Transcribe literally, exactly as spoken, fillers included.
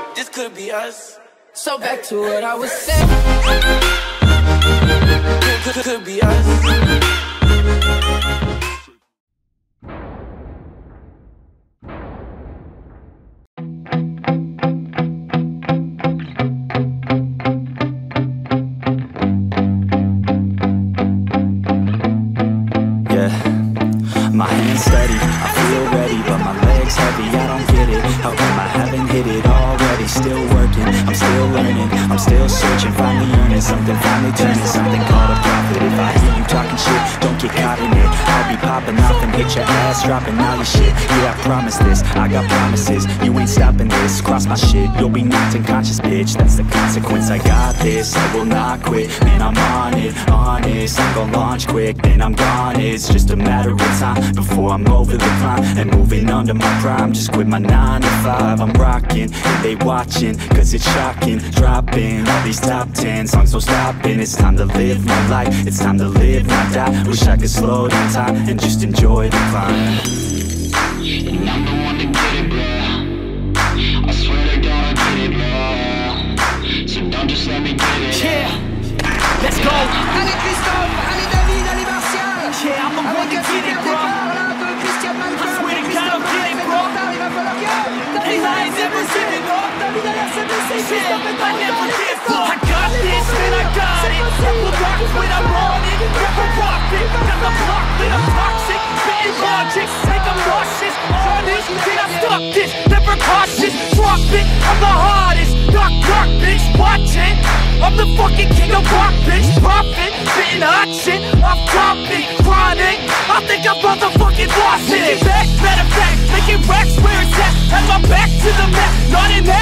this could be us. So back to what I was saying. Could, could, could be us. My hands steady, I feel ready, but my legs heavy, I don't get it. How come I haven't hit it already? Still working, I'm still learning, I'm still searching, finally earning something, finally turning something called a profit. If I hear you talking shit, don't get caught in it. I'll be popping off and hit your ass, dropping all your shit. Yeah, I promise this, I got promises, you ain't stopping this. Cross my shit, you'll be knocked unconscious, bitch. That's the consequence, I got this, I will not quit. Man, I'm on it, honest, I'm gon' launch quick, then I'm gone. It's just a matter of time before I'm over the climb and moving under my prime. Just quit my nine to five, I'm rocking and they watching, cause it's shocking. Dropping all these top ten songs, no stopping. It's time to live my life, it's time to live, not die. Wish I could slow down time and just enjoy the climb. And I'm the one to get it, bro. I swear to God I'll get it, bro. So don't just let me get it. Yeah, let's go. Allez Christophe, allez David, allez Martial. Yeah, I'm the one to get it, bro. I swear to God I'll get it, bro. And I ain't never giving up. Yeah, I never give up. I got this, man, I got it. Never rock when I'm on it. Never rock it, got the block lit, I'm toxic. Spitting logic, make them nauseous. Honest, can I stop this? Never cautious, drop it, I'm the hardest. Knock, knock, bitch, watching. I'm the fucking king of rock, bitch. Profit, spitting hot shit. Off topic, chronic. I think I'm motherfucking lost it. Back, matter of fact, making racks where it's at. Have my back to the map, not in that.